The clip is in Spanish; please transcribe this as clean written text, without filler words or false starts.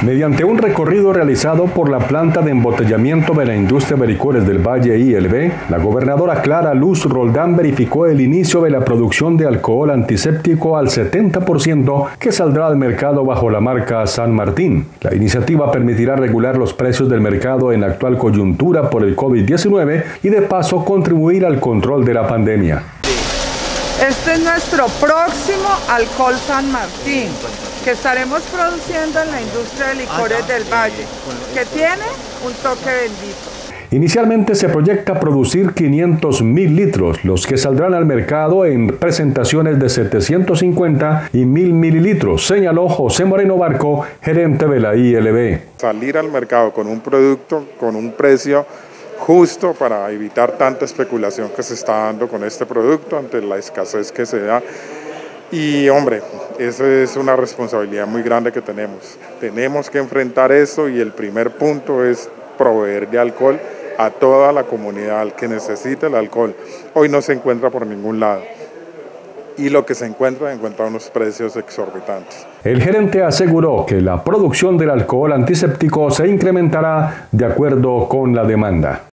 Mediante un recorrido realizado por la planta de embotellamiento de la industria de licores del Valle ILB, la gobernadora Clara Luz Roldán verificó el inicio de la producción de alcohol antiséptico al 70% que saldrá al mercado bajo la marca San Martín. La iniciativa permitirá regular los precios del mercado en la actual coyuntura por el COVID-19 y de paso contribuir al control de la pandemia. Este es nuestro próximo alcohol San Martín, que estaremos produciendo en la industria de licores del Valle, que tiene un toque bendito. Inicialmente se proyecta producir 500.000 litros, los que saldrán al mercado en presentaciones de 750 y 1.000 mililitros, señaló José Moreno Barco, gerente de la ILB. Salir al mercado con un producto, con un precio justo para evitar tanta especulación que se está dando con este producto ante la escasez que se da. Y hombre, eso es una responsabilidad muy grande que tenemos. Tenemos que enfrentar eso y el primer punto es proveer de alcohol a toda la comunidad que necesita el alcohol. Hoy no se encuentra por ningún lado. Y lo que se encuentra unos precios exorbitantes. El gerente aseguró que la producción del alcohol antiséptico se incrementará de acuerdo con la demanda.